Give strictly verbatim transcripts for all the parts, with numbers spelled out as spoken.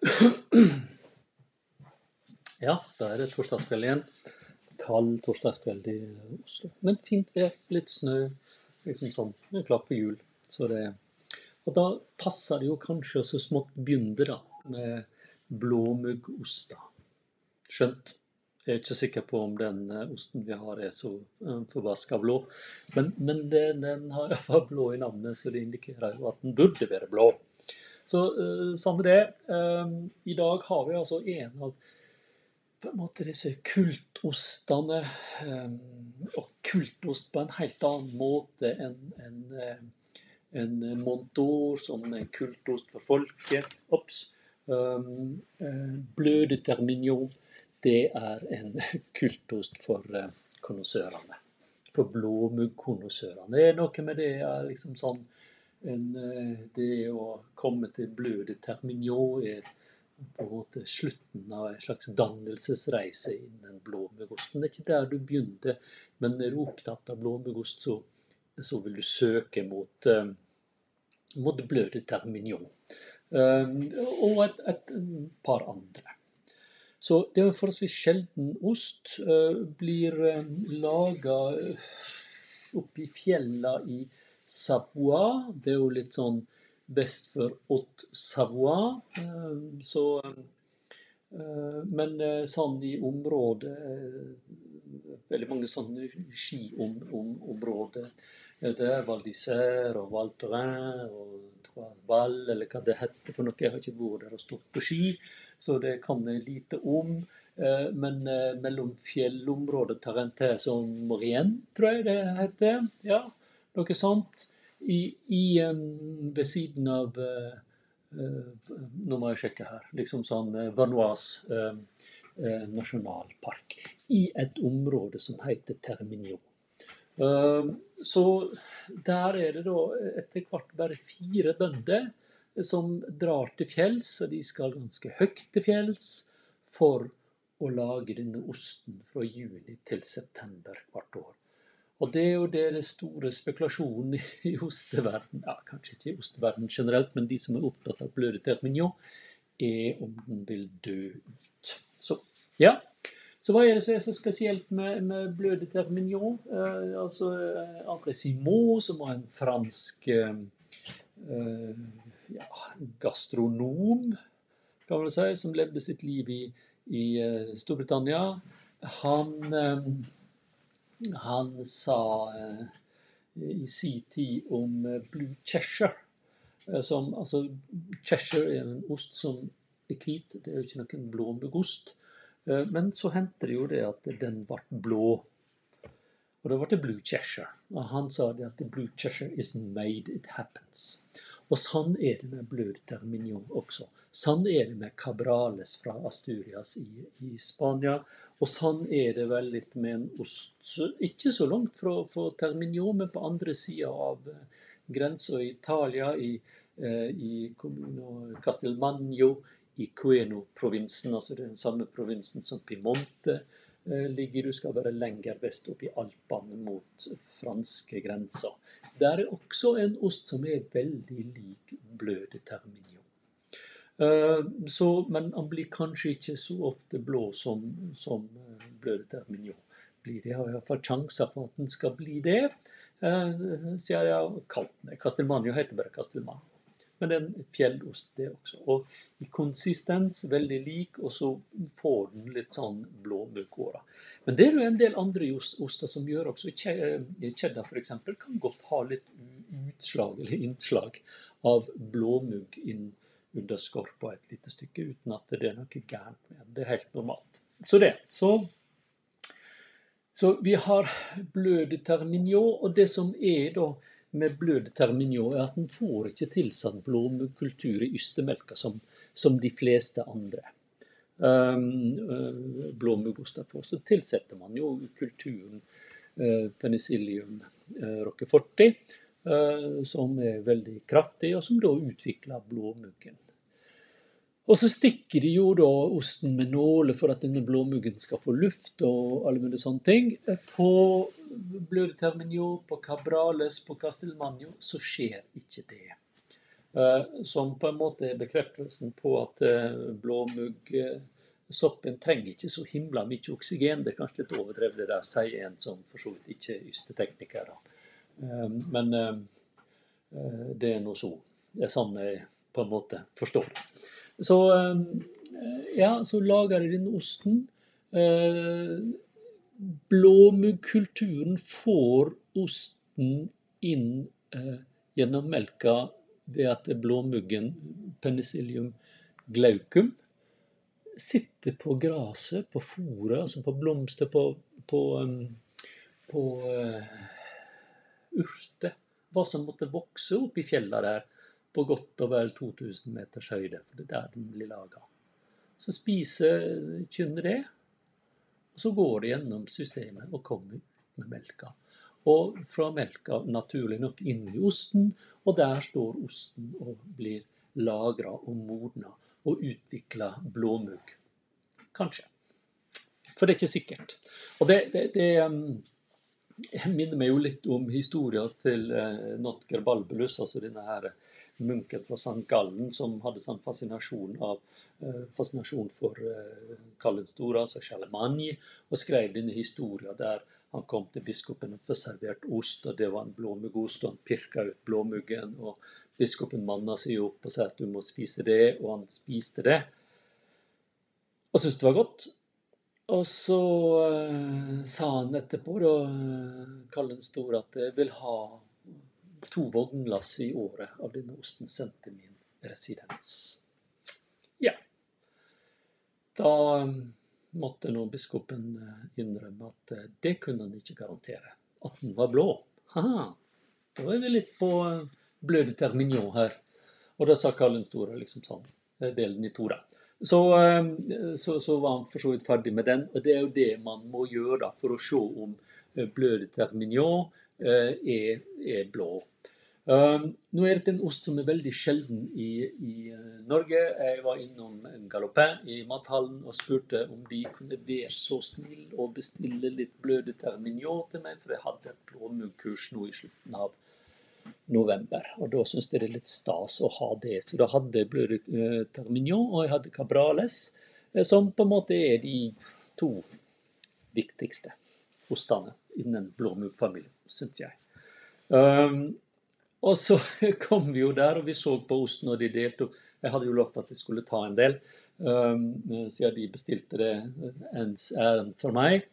Ja, da er det torsdagskveld igjen. Kald torsdagskveld i Oslo. Men fint vær, litt snø, liksom sånn. Det er klart for jul. Så det, og da passer det jo kanskje så smått begynne da, med blåmuggoster. Skjønt. Jeg er ikke sikker på om den eh, osten vi har er så eh, forbasket blå. Men, men det, den har i hvert fall blå i navnet, så det indikerer jo at den burde være blå. Så uh, samme det. Um, I dag har vi altså en av på en måte disse kultostene, um, og kultost på en helt annen måte enn en, en Montour, som er kultost for folket. Ops. Um, uh, Bleu de Termignon, det er en kultost for uh, konnoissørene. For blåmuggkonnoissørene. Det er noe med det er liksom sånn en, det å komme til Bleu de Termignon er på en måte slutten av en slags dannelsesreise innen blåmuggosten. Det er ikke der du begynte, men når du er opptatt av blåmuggost, så, så vil du søke mot, uh, mot Bleu de Termignon. Uh, og et, et par andre. Så det er en forholdsvis sjelden ost, uh, blir uh, laget oppe i fjella i Savoie. Det er jo litt sånn vest for Haute-Savoie. Så, men sånn i området, veldig mange sånne skiområder. Det er Val d'Isère og Val Thorens og Val, eller hva det heter for noe. Jeg har ikke vært der og stått på ski, så det kan jeg lite om. Men mellom fjellområdet Tarentaise og Maurienne, tror jeg det heter. Ja, noe sånt. I, i, um, ved siden av uh, uh, nå må jeg sjekke her, liksom sånn uh, Vanoise uh, uh, nasjonalpark, i et område som heter Termignon. Uh, så der er det da etter hvert bare fire bønder som drar til fjells, og de skal ganske høyt til fjells for å lage denne osten fra juni til september hvert år. Og det er jo det, det store spekulasjonen i osteverden, ja, kanskje ikke i osteverden generelt, men de som er opptatt av Bleu de Termignon, er om den vil dø ut. Så, ja. Så hva er det som er så spesielt med, med Bleu de Termignon? Eh, altså, André Simon, som var en fransk eh, ja, gastronom, kan man si, som levde sitt liv i, i uh, Storbritannia. Han... Eh, Han sa eh, i sin tid om eh, Blue Cheshire, eh, som, altså Cheshire er en ost som er hvit, det er jo ikke noen blåmuggost, eh, men så hendte det jo det at den ble blå, og det ble det Blue Cheshire, og han sa det at Blue Cheshire isn't made, it happens. Og sånn er det med Bleu de Termignon også. Sånn er det med Cabrales fra Asturias i, i Spania. Og sånn er det vel litt med en ost, ikke så langt fra, fra Termignon, men på andre siden av grensen i Italia, i, eh, i kommunen Castelmagno, i Queno-provinsen, altså det er den samme provinsen som Piemonte eh, ligger. Du skal være lenger vest opp i Alpene mot franske grenser. Der er også en ost som er veldig lik Bleu de Termignon. Uh, så, men han blir kanskje ikke så ofte blå som, som uh, Bleu de Termignon blir. Jeg har i hvert fall sjanser på at den skal bli det. Uh, så jeg har kalt den. Castelmagno heter bare Castelmagno. Men det er en fjellost det også. Og i konsistens veldig lik, og så får den litt sånn blåmuggåra. Men det er jo en del andre oster som gjør også. Cheddar for eksempel kan godt ha litt utslag eller innslag av blåmugg inn under skorpa et lite stykke, uten at det er noe gærent med det. Det er helt normalt. Så det. Så, så vi har Bleu de Termignon, og det som er da med Bleu de Termignon er at den får ikke tilsatt blåmuggkultur i ystemelka som, som de fleste andre um, uh, blåmuggoster får. Så tilsetter man jo kulturen uh, Penicillium uh, roqueforti, Uh, som er veldig kraftig, og som da utvikler blåmuggen. Og så stikker de jo da osten med nåle for at denne blåmuggen skal få luft og alle mulige sånne ting. På Bleu de Termignon, på Cabrales, på Castelmagno, så skjer ikke det. som på en måte er bekreftelsen på at blåmuggsoppen trenger ikke så himla mye oksygen. Det er kanskje litt overdrevet det der, sier en som for så vidt ikke er ystetekniker. Men det er noe så. Det er sånn jeg på en måte forstår det. Så, ja, så lager jeg denne osten. Blåmuggkulturen får osten inn gjennom melka ved at blåmuggen Penicillium glaucum sitter på graset, på fôret, altså på blomster, på, på, på uh, urter, hva som måtte vokse opp i fjellene der, på godt og vel to tusen meters høyde, for det er der den blir laget. Så spiser kynnet det, og så går det gjennom systemet og kommer ut med melka. Og fra melka naturlig nok inn i osten, og der står osten og blir lagret og modnet og utviklet blåmugg. Kanskje. For det er ikke sikkert. Og det, det, det minner meg jo litt om historien til Notker Balbulus, altså denne her munken fra Sankt Gallen, som hadde sånn fascinasjon, av, fascinasjon for Karl den Store, altså Charlemagne, og skrev denne historien der han kom til biskopen og forservert ost, og det var en blåmuggost, og han pirket ut blåmuggen, og biskopen mannet seg opp og sa at du må spise det, og han spiste det. Og syntes det var godt. Og så uh, sa han etterpå, da, Karl den Store, at jeg vil ha to vognlass i året av denne osten sendt til min residens. Ja. Da måtte nå biskopen innrømme at det kunne han ikke garantere. At den var blå. Haha, da var vi litt på Bleu de Termignon her. Og da sa Karl den Store liksom sånn, delen i to da. Så, så, så var han for så vidt ferdig med den, og det er jo det man må gjøre da, for å se om Bleu de Termignon er, er blå. Um, nå er det en ost som er veldig sjelden i, i Norge. Jeg var innom Galopin i mathallen og spurte om de kunne være så snill og bestille litt Bleu de Termignon til meg, for jeg hadde et blåmuggkurs nå i slutten av november, og da synes jeg det er litt stas å ha det. Så da hadde jeg Bleu de Termignon, og jeg hadde Cabrales, som på en måte er de to viktigste ostene innen blåmuggfamilien, synes jeg. Um, Og så kom vi jo der, og vi så på osten, og de delte opp. Jeg hadde jo lovt at de skulle ta en del, um, siden de bestilte det ens ærend for meg.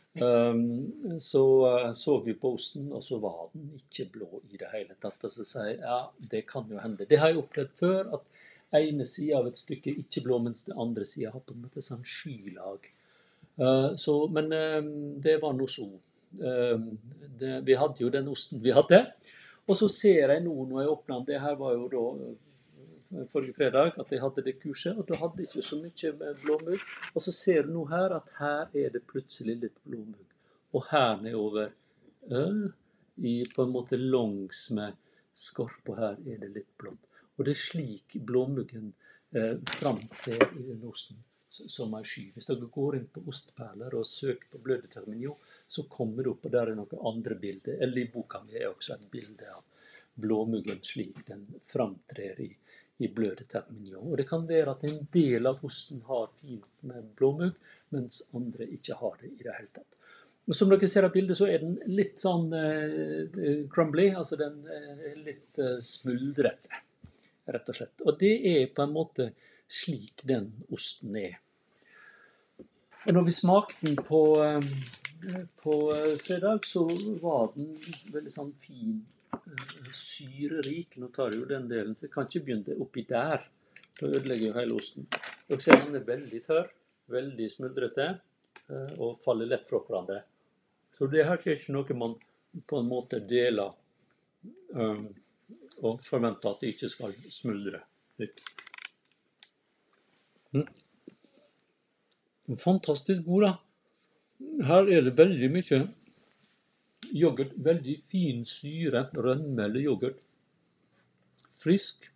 Um, så uh, så vi på osten, og så var den ikke blå i det hele tatt. Og så sier jeg, ja, det kan jo hende. Det har jeg opplevd før, at ene siden av et stykke er ikke blå, mens det andre siden har på en måte sånn skylag. Uh, så, men um, det var noe så. Um, det, vi hadde jo den osten vi hadde. Og så ser jeg nå når jeg åpner den, det her var jo da forrige fredag at jeg hadde det kurset, og da hadde jeg ikke så mye blåmugg. Og så ser du nå her at her er det plutselig litt blåmugg. Og her nedover, øh, i på en måte langs med skorpa her er det litt blått. Og det er slik blåmuggen eh, framtrer i den osten som en sky. Hvis dere går inn på OSTEPERLER og søker på Bleu de Termignon, så kommer det opp, og der er noen andre bilder. Eller i boka mi er også et bilde av blåmuggen slik den framtrer i, i Bleu de Termignon. Og det kan være at en del av osten har fint med blåmugg, mens andre ikke har det i det hele tatt. Og som dere ser av bildet, så er den litt sånn eh, crumbly, altså den er litt eh, smuldrete, rett og slett. Og det er på en måte slik den osten er. Og når vi smakte den på, på fredag, så var den veldig sånn fin, syrerik. Nå tar jeg jo den delen, så jeg kan ikke begynne oppi der. Da ødelegger jo hele osten. Dere ser den er veldig tørr, veldig smuldrete, og faller lett fra hverandre. Så det her er ikke noe man på en måte deler, um, og forventer at det ikke skal smuldre litt. Mm. Fantastisk god da. Her er det veldig mye yoghurt, veldig fin syre, rømme eller yoghurt. Frisk.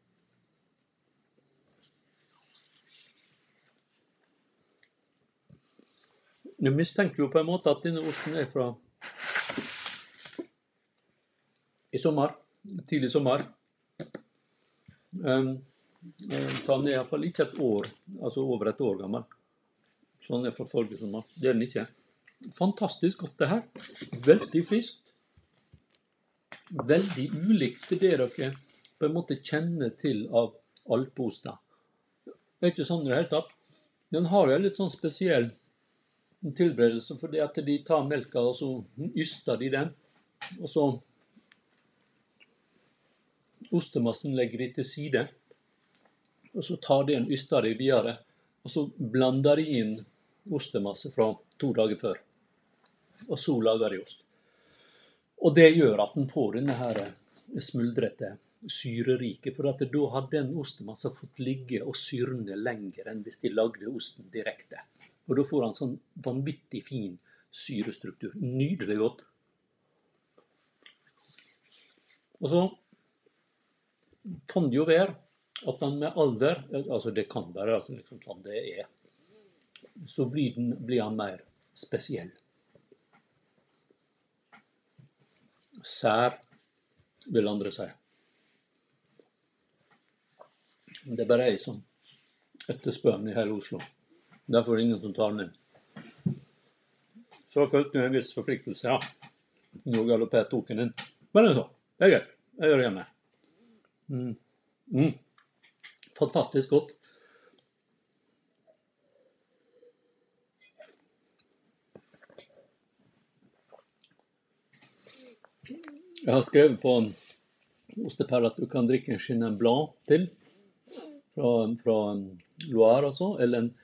Jeg mistenker jo på en måte at denne osten er fra i sommer, tidlig sommer. Um, så han er i hvert fall ikke et år, altså over et år gammel. Så han er fra forrige sommer. Det er den ikke. Fantastisk godt det her. Veldig friskt. Veldig ulikt det dere på en måte kjenner til av alpeoster. Det er ikke sånn i det hele tatt. Den har jo en litt sånn spesiell tilberedelse, fordi at de tar melka og så yster de den. Og så ostemassen legger de til side. Og så tar de en yster de videre. Og så blander de inn ostemasse fra to dager før. Og så lager de ost. Og det gjør at den får denne her smuldrete, syrerike, for at da har den ostemassa fått ligge og syrne lenger enn hvis de lagde osten direkte. Og da får han sånn vanvittig fin syrestruktur. Nydelig godt. Og så kan det jo være at han med alder, altså det kan være altså liksom sånn det er, så blir, den, blir han mer spesiell. Sær, vil andre si. Det er bare jeg som etterspør den i hele Oslo. Derfor er det ingen som tar den inn. Så jeg følte jeg en viss forpliktelse, ja. Nå galopper tok den inn. Men det er så. Det er greit. Jeg gjør det hjemme. Mm. Mm. Fantastisk godt. Jeg har skrevet på Osteperler at du kan drikke en Chenin Blanc til, fra, fra Loire altså, eller en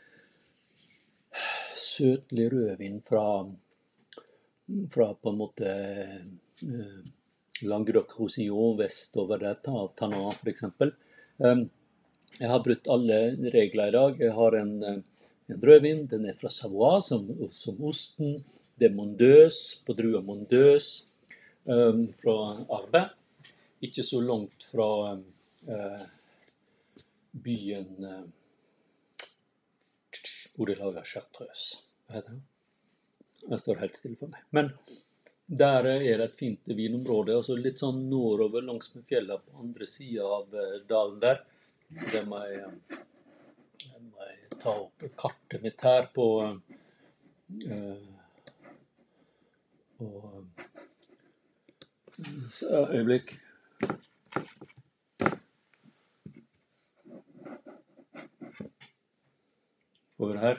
søtlig rødvin fra, fra på en måte eh, Languedoc-Roussillon vestover der, av Tannan for eksempel. Um, jeg har brutt alle regler i dag. Jeg har en, en rødvin, den er fra Savoie, som, som osten. Det er Mondeuse, på drua Mondeuse. Um, fra Arbe, ikke så langt fra uh, byen uh, hvor de lager chartreuse. Hva heter det? Det står helt stille for meg. Men der er det et fint vinområde, altså litt sånn nordover langs med fjellet på andre siden av uh, dalen der. Det må jeg, det må jeg ta opp kartet mitt her på uh, og så, øyeblikk. Over her.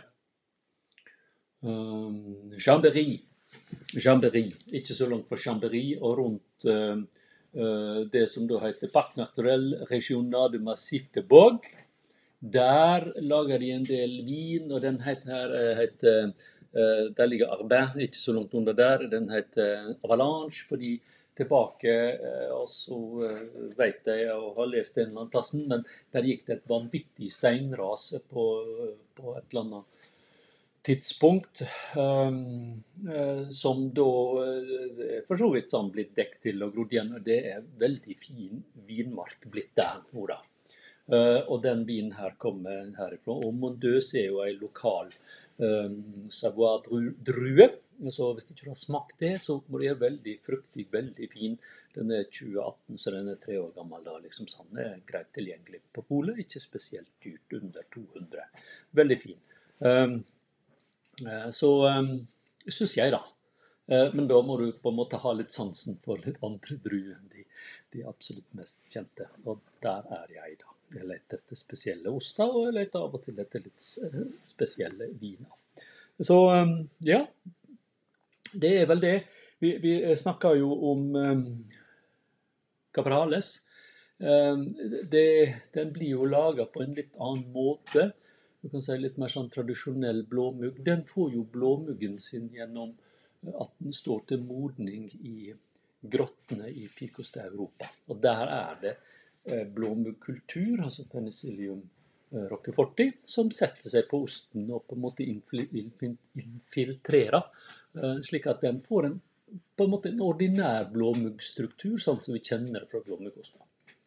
Um, Chambéry. Chambéry. Ikke så langt fra Chambéry, og rundt uh, uh, det som da heter Parc Naturel Régional du Massif de Bourg. Der lager de en del vin, og den heter her, heter, uh, der ligger Arbin, ikke så langt under der. Den heter Avalanche, fordi tilbake, og så vet jeg å ha lest en eller annen plassen, men der gikk det et vanvittig steinrase på, på et eller annet tidspunkt, um, uh, som da uh, for så vidt sånn blitt dekket til og grodd igjen, og det er veldig fin vinmark blitt der nå da. Uh, og den vinen her kommer herifra, og Mondeuse er jo en lokal um, Savoie-drue. Så hvis ikke du har smakt det, så må det være veldig fruktig, veldig fin. Den er tjue atten, så den er tre år gammel da, liksom sånn. Det er greit tilgjengelig på polet, ikke spesielt dyrt, under to hundre. Veldig fin. Um, så um, synes jeg da. Uh, men da må du på en måte ha litt sansen for litt andre druer, de, de absolutt mest kjente. Og der er jeg da. Jeg leter etter spesielle oster, og jeg leter av og til etter litt spesielle viner. Så um, ja, det er vel det. Vi, vi snakker jo om um, Cabrales. Um, det, den blir jo laget på en litt annen måte. Du kan si litt mer sånn tradisjonell blåmugg. Den får jo blåmuggen sin gjennom at den står til modning i grottene i Picos de Europa. Og der er det eh, blåmuggkultur, altså Penicillium Roqueforti, som setter seg på osten og på en måte infiltrerer, slik at den får en, på en måte en ordinær blåmuggstruktur, sånn som vi kjenner det fra blåmuggoster.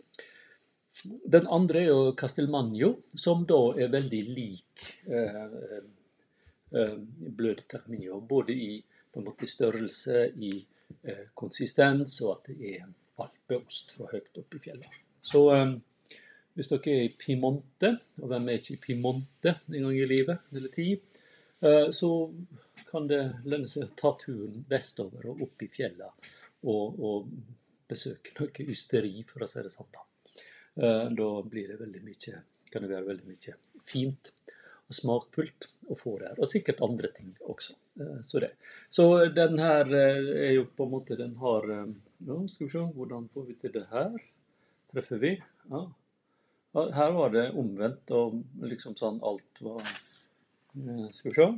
Den andre er jo Castelmagno, som da er veldig lik eh, eh, Bleu de Termignon, både i på en måte størrelse, i eh, konsistens, og at det er en alpeost fra høyt opp i fjellet. Så eh, hvis dere er i Piemonte, og hvem er ikke i Piemonte en gang i livet, eller tid, så kan det lønne seg å ta turen vestover og opp i fjellene, og, og besøke noe ysteri, for å si det sånn da. Da blir det veldig mye, kan det være veldig mye fint og smakfullt å få der, og sikkert andre ting også. Så, det. Så den her er jo på en måte, den har, ja, skal vi se, hvordan får vi til det her? Treffer vi? Ja. Her var det omvendt, og liksom sånn alt var, skal vi se.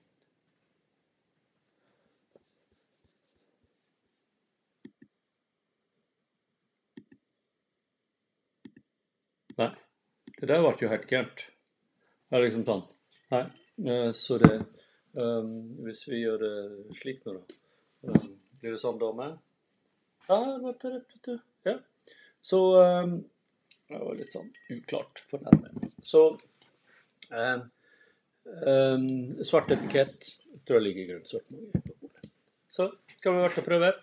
Nei, det der var jo helt gærent. Det er liksom sånn. Nei, så det, um, hvis vi gjør det slik nå da, um, blir det sånn da med? Ja, det var det rett, vet du. Ja. Så, um, det var litt sånn uklart for nærmere. Så, um, um, svart etikett, jeg tror det ligger grønt svart mange på bordet. Så, skal vi være til å prøve.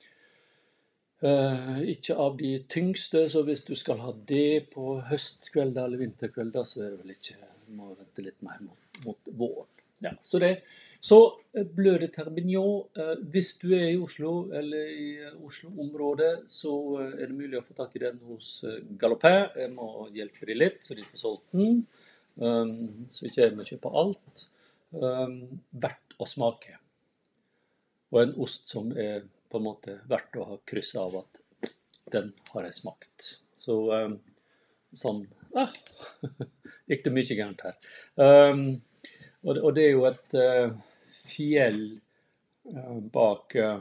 Uh, ikke av de tyngste, så hvis du skal ha det på høstkvelder eller vinterkvelder, så er det vel ikke, må vente litt mer mot, mot våren. Ja, så det. Så Bleu de Termignon, uh, hvis du er i Oslo eller i Oslo-området, så uh, er det mulig å få tak i den hos uh, Galopin. Jeg må hjelpe de litt, så de får solgt den. Um, så ikke jeg må kjøpe alt. Um, verdt å smake. Og en ost som er på en måte verdt å ha krysset av at den har jeg smakt. Så um, sånn, ah, gikk det mye gærent her. Um, og, det, og det er jo et uh, fjell uh, bak uh,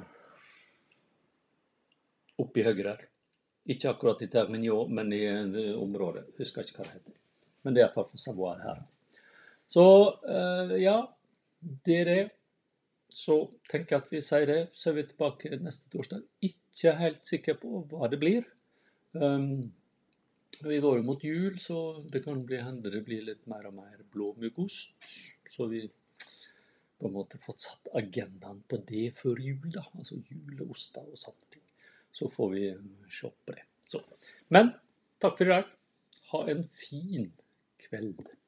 oppi høyre her. Ikke akkurat i Termignon, men i uh, området. Husker ikke hva det heter. Men det er i hvert fall for savoir her. Så uh, ja, det er det. Så tenker jeg at vi sier det, så er vi tilbake neste torsdag. Ikke helt sikker på hva det blir. Um, vi går jo mot jul, så det kan bli hende det blir litt mer og mer blåmuggost. Så vi på en måte fått satt agendaen på det før jul da. Altså juleoster og sånne ting. Så får vi se på det. Så. Men takk for i dag. Ha en fin kveld.